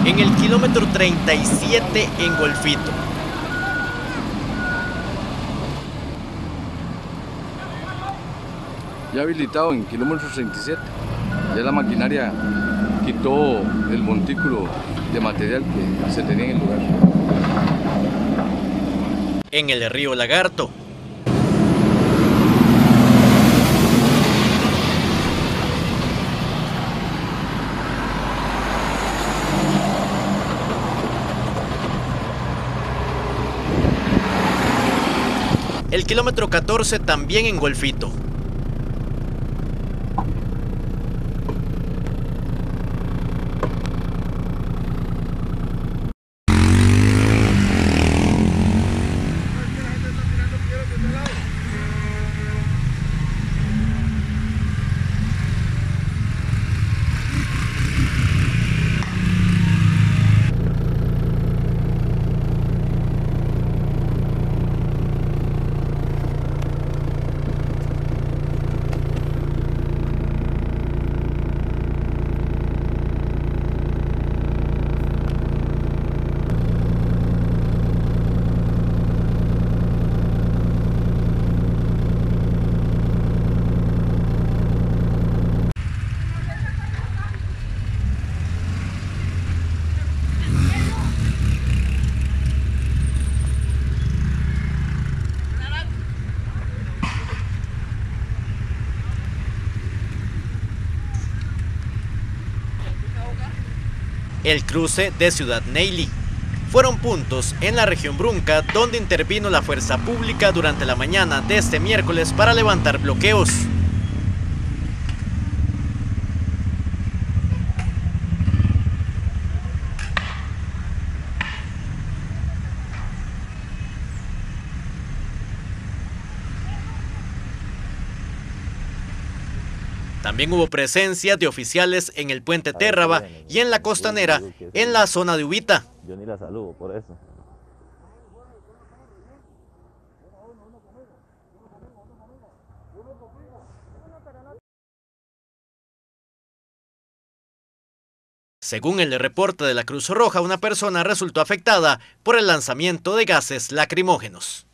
en el kilómetro 37 en Golfito. Ya habilitado en kilómetro 37, ya la maquinaria quitó el montículo de material que se tenía en el lugar. En el río Lagarto. El kilómetro 14 también en Golfito. El cruce de Ciudad Neyli. Fueron puntos en la región Brunca donde intervino la fuerza pública durante la mañana de este miércoles para levantar bloqueos. También hubo presencia de oficiales en el puente Térraba y en la costanera, en la zona de Ubita. Yo ni la saludo por eso. Según el reporte de la Cruz Roja, una persona resultó afectada por el lanzamiento de gases lacrimógenos.